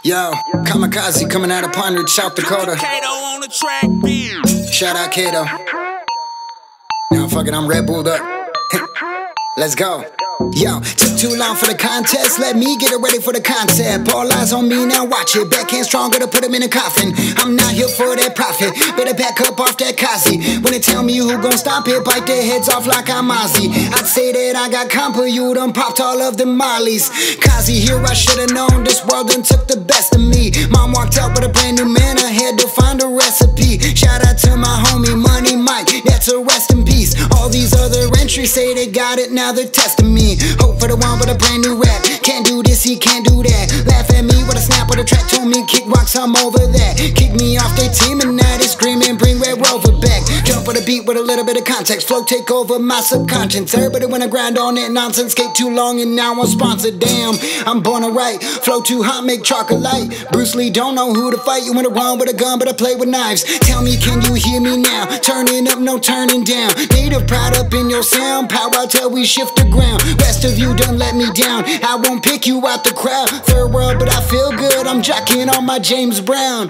Yo, Kamikaze coming out of Pine Ridge, South Dakota. Kato on the track, beer. Shout out Kato. Now fuck it, I'm Red Bulled up. Let's go. Yo, took too long for the contest, let me get it ready for the concept. All eyes on me, now watch it. Backhand stronger to put him in a coffin. I'm not here for that profit, better back up off that Kazi. When they tell me who gon' stop it, bite their heads off like I'm Ozzy. I'd say that I got compa, you done popped all of the mollies. Kazi, here I should've known, this world done took the best of me. Mom walked out with a brand new man, I had to find a recipe. Shout out to my homie Money Mike, that's a rest in peace. All these other entries say they got it, now they're testing me. Hope for the one with a brand new rap. Can't do this, he can't do that. Laugh at me with a snap of the track. Told me kick rocks, I'm over that. Kick me off their team and now they screaming bring Red Rover back. Jump with a beat with a little bit of context. Flow take over my subconscious. Everybody wanna grind on that nonsense. Skate too long and now I'm sponsored. Damn, I'm born to write. Flow too hot, make chocolate light. Bruce Lee don't know who to fight. You wanna run with a gun but I play with knives. Tell me, can you hear me now? Turning up, no turning down. Native pride up in your sound. Power out till we shift the ground. Rest of you done let me down. I won't pick you out the crowd. Third world, but I feel good. I'm jocking on my James Brown.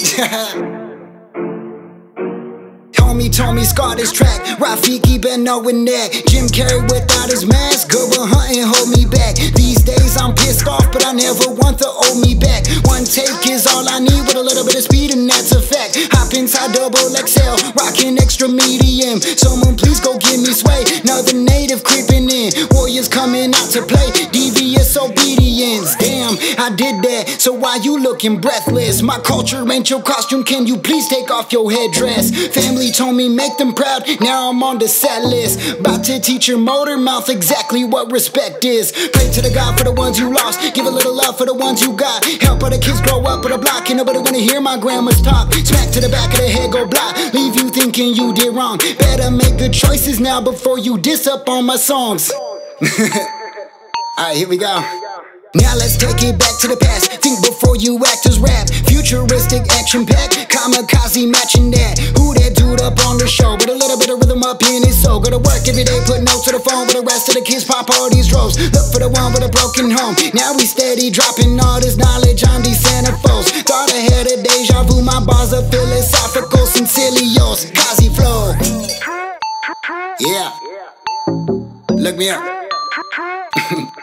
Homie told me scar this track. Rafiki been knowing that. Jim Carrey without his mask. Go hunting, hold me back. These days I'm pissed off, but I never want to owe me back. One take is all I need with a little bit of speed, and that's a fact. Hop inside double XL, rocking extra medium. Someone please go give me sway. Another native creeping in. Warriors coming out to play. Devious obedience. Damn, I did that. So why you looking breathless? My culture ain't your costume. Can you please take off your headdress? Family told me make them proud. Now I'm on the set list. About to teach your motor mouth exactly what respect is. Pray to the God for the ones you lost. Give a little love for the ones you got. Help other kids grow up with a block. Ain't nobody wanna hear my grandma's talk. Smack to the back of the head, go block. Leave you thinking you did wrong. Better make good choices now before you diss up on my songs. Alright, here we go. Now let's take it back to the past. Think before you act as rap. Futuristic action pack. Kamikaze matching that. Who that dude up on the show with a little bit of rhythm up in his soul. Go to work every day, put notes to the phone. With the rest of the kids pop all these rows. Look for the one with a broken home. Now we steady dropping all this knowledge on these centerfolds. Thought I had a deja vu. My bars are philosophical, sincerely yours. Kazi flow. Yeah. Look me up.